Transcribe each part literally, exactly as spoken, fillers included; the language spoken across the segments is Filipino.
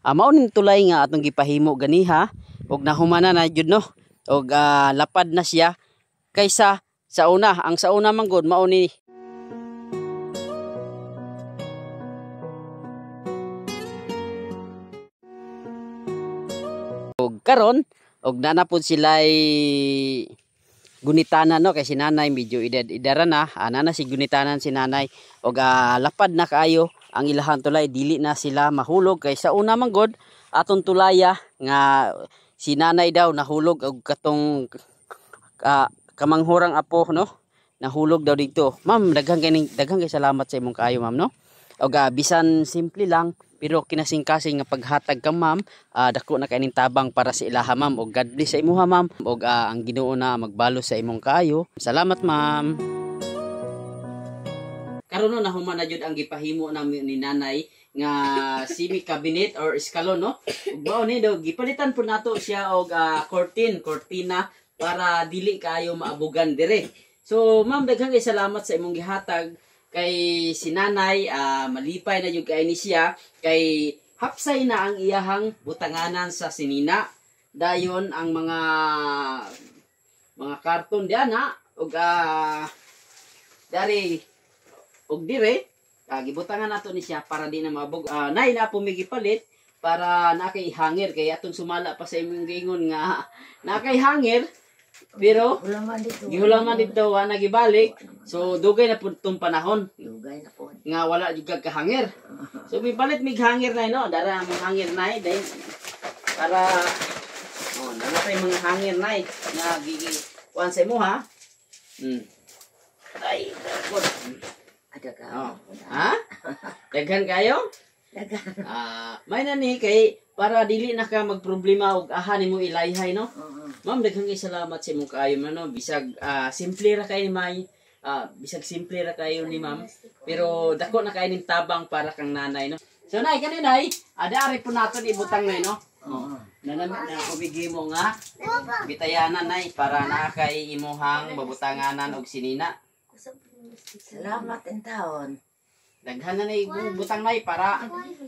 uh, mao ning tulay nga atong gipahimo ganiha og nahumana na jud no og uh, lapad na siya kaysa sa una. Ang sa una man gud mao ni og karon og nanapod sila'y gunitanan no kay si nanay medyo edad idara na ana na si gunitanan si nanay og uh, lapad na kaayo ang ilahang tulay, dili na sila mahulog kay sa una man gud aton tulaya nga si nanay daw nahulog og katong uh, kamanghurang apo no nahulog daw dito. Ma'am, daghang kay daghang kay salamat sa imong kaayo ma'am no. Og uh, bisan simple lang pero kinasing-kasing nga paghatag ka ma'am, uh, dako na kaining tabang para sa ilaha ma'am og God bless sa imuha ma'am og uh, ang Ginoo na magbalo sa imong kaayo. Salamat ma'am. Karon no nahuman na jud ang gipahimo namin ni nanay nga semi cabinet or eskalon no. Ug mao ni do gipalitan po nato siya og uh, curtain, cortina para dili kayo maabugan dire. So ma'am, daghang kay salamat sa imong gihatag kay si nanay, uh, malipay na yung kay ni siya kay hapsay na ang iyahang butanganan sa sinina. Dayon ang mga mga karton diyan na og uh, dari og dire uh, gibutangan nato ni siya para di na mabog. Uh, nay na pumigipalit para nakay hanger kay atong sumala pa sa imong gingon nga nakay hanger. Pero gihulaman dito wa nagibalik. So dugay na pud tong panahon. Dugay na po. Nga wala jud kag kahanger. So mipalit mig hanger na no, dara ang hanger na dai para oh dara tay mga hanger na nga gigi kuan sa imo ha. Hmm. Ay, good. Ada ka. Oh. Ha? Daghan kayo? Daghan. Ah, may na ni kay para dili na ka magproblema og aha nimo ilayhay no. Oo. Ma'am, daghang salamat sa imong kaayo man no. Bisag uh, simple ra kay ni may uh, bisag simple ra kayo ni ma'am. Pero dako na kay ning tabang para kang nanay no. So nay kani nay, ada ari po naton ibutang nay no. Oo. Nanami na kubigi mo nga bitayanan nay para na kay imuhang babutanganan og sinina. Salamat in taon. Daghan na nay butang nay para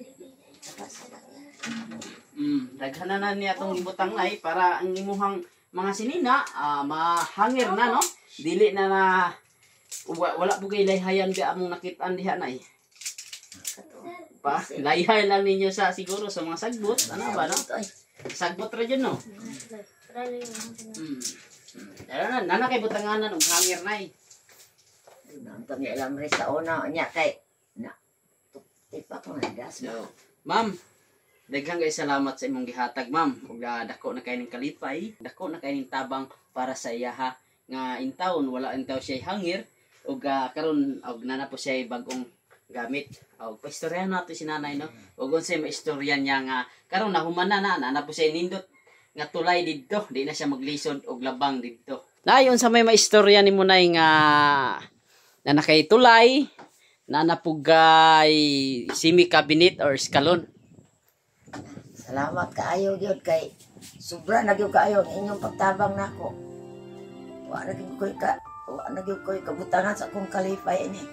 Mm, daghan na ni atong ibutang nay para ang imuhang mga sinina uh, mahangir na no. Dili na na wala po kay layhayan di among nakitaan diha nay. Pa, layhay lang ninyo sa siguro sa mga sagbot, ano ba no? Sagbot ra jud no. Mm. Dara na nana kay butanganan og hangir nay. Nang tami alam rin sa una nya kay na tipak ko na gas. So, ma'am, daghang kay salamat sa imong gihatag ma'am. Ug uh, dako na kay ning kalipay, dako na kay ning tabang para sa iyaha nga intawon wala intaw siya hangir ug uh, karon og nana po siya bag-ong gamit. Og paistoryahan nato si nanay no. Ug unsay maistorya niya nga karon nahuman na na nana po siya nindot nga tulay didto, di na siya maglisod og labang didto. Nayon sa may maistorya nimo nay nga na nakay tulay na napugay semi cabinet or eskalon. Salamat kaayo gyud kay sobra na gyud kaayo ang inyong pagtabang nako. Wa na gyud koy ka, wa na gyud koy kabutangan sa akong kalipay ini.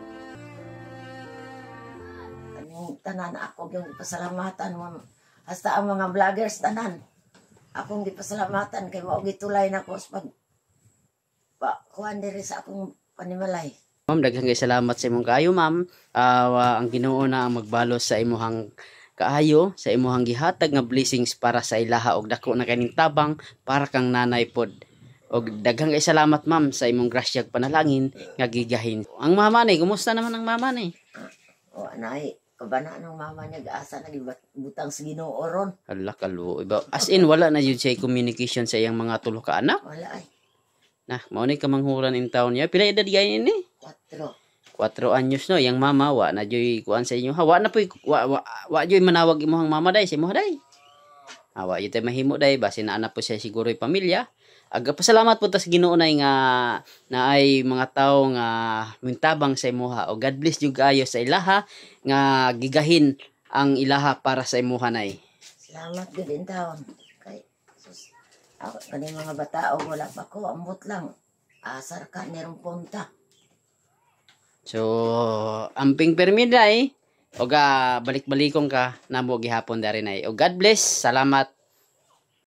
Ang tanan ako gyud pasalamatan mo hasta ang mga vloggers tanan. Akong gipasalamatan kay mao gitulay nako sa pag pa kuan diri sa akong panimalay. Ma'am, daghang kay salamat sa imong kaayo ma'am. Uh, ang Ginoo na ang magbalos sa imong kaayo sa imuhang gihatag nga blessings para sa ilaha og dako na kaning tabang para kang nanay pod. Og daghang kay salamat ma'am sa imong grasya ug panalangin nga gigahin. Ang mama ni, kumusta naman ang mama ni? O anay, kabana ng mama niya gaasa nagibutang sa Ginoo ron. Hala kaluo iba. As in wala na jud siya communication sa iyang mga tulo ka anak. Wala ay. Nah, mao ni kamanghuran in taon niya. Pila edad gayon ni? Kwatro. Kwatro anyos no, yang mama wa na joy kuan sa inyo. Ha, wa na poy wa, wa, wa joy manawag imong mama day sa imong day. Ah, wa yun tayo mahimo day base na anak po siya siguro'y pamilya. Aga pasalamat po ta sa Ginoo nay nga na ay mga tawo nga mintabang sa imuha. O God bless jud kaayo sa ilaha nga gigahin ang ilaha para sa imuha nay. Salamat gud in taon. Kay sus. Ako kani mga bata o wala pa ko ambot lang. Asar ka nirong punta. So, amping permiday og ah, balik-balikong ka namo gihapon dari nay. Og God bless. Salamat.